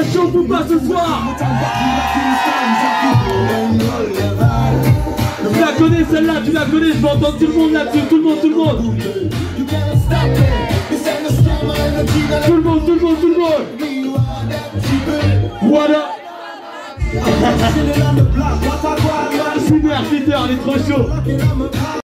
chaud ou pas ce soir? Tu la connais celle-là, tu la connais, je vais entendre tout le monde là-dessus, tout le monde, tout le monde. Tout le monde, tout le monde, tout le monde. Voilà. Super, Peter, il est trop chaud.